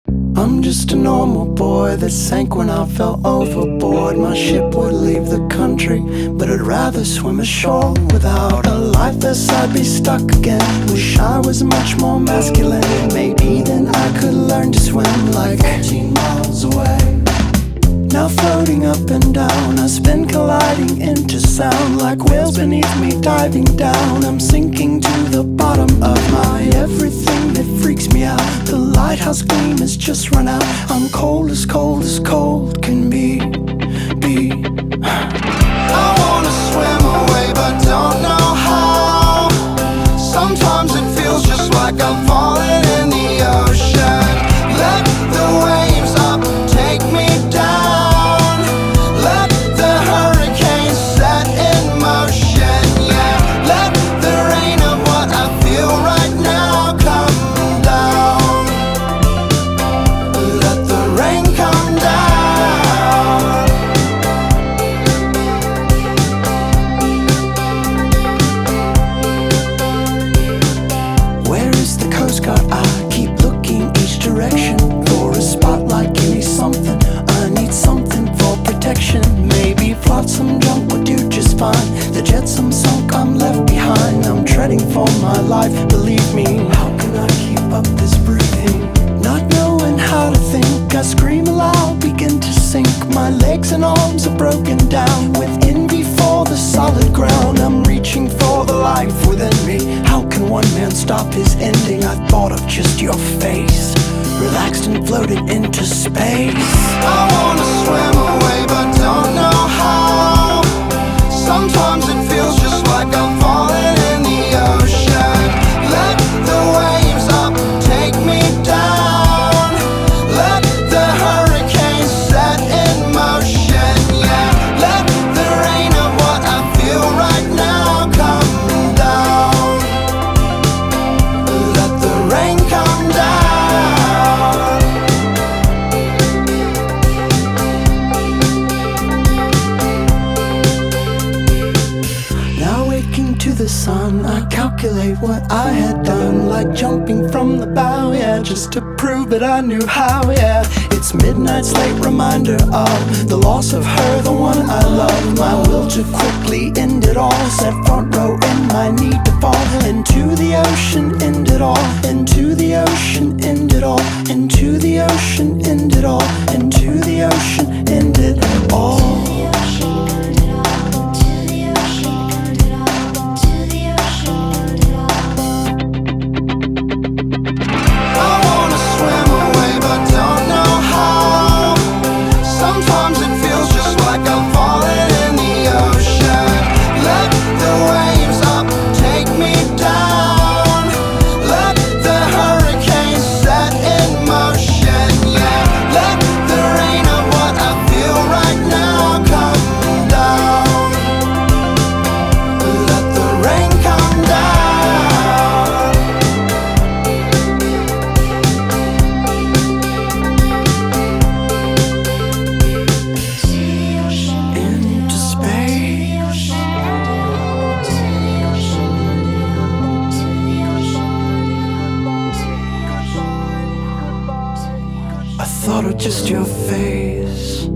I'm just a normal boy that sank when I fell overboard. My ship would leave the country, but I'd rather swim ashore. Without a life vest I'd be stuck again. Wish I was much more masculine. Maybe then I could learn to swim like 14 miles away. Now floating up and down, I spin colliding into sound. Like whales beneath me diving down, I'm sinking to the bottom of my everything that freaks me out. The lighthouse gleam has just run out. I'm cold as cold can be. I wanna swim away but don't know how. Sometimes it feels just like I'm falling in the ocean. Let the waves up take me down. Let the hurricane set in motion. Yeah, let the rain of what I feel right now come down. Let the rain come down. Where is the Coast Guard? I keep looking each direction for a spotlight. Give me something, I need something for protection. Maybe flotsam junk would do just fine. The jetsam sunk, I'm left behind. I'm treading for my life, believe me. How can I keep up this breathing? Not knowing how to think, I scream aloud, begin to sink. My legs and arms are broken down with envy for the solid ground. I'm reaching for the life within me. How can one man stop his ending? I thought of just your face, relaxed and floated into space. I wanna swim away but don't know how. Sometimes it feels just like I'm falling in the ocean. Let the waves up take me down. Let the hurricane set in motion. Yeah, let the rain of what I feel right now come down. Let the rain come down. Now waking to the sun, I calculate what I had done. Like jumping from the bow, yeah, just to prove that I knew how, yeah. It's midnight's late reminder of the loss of her, the one I love. My will to quickly end it all, set front row in my need to fall into the ocean, end it all. Into the ocean, end it all. Into the ocean, end it all. Into the ocean, end it all. Sometimes it feels just like I'm falling in the ocean. Let the waves up take me down. Let the hurricane set in motion. Yeah, let the rain of what I feel right now come down. Let the rain come down. Into space. I thought of just your face,